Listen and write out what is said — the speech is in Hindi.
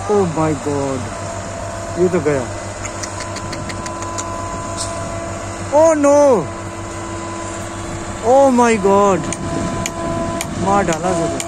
ओह माय गॉड, ये तो गया। Oh no, oh my god, मार डाला जरूर।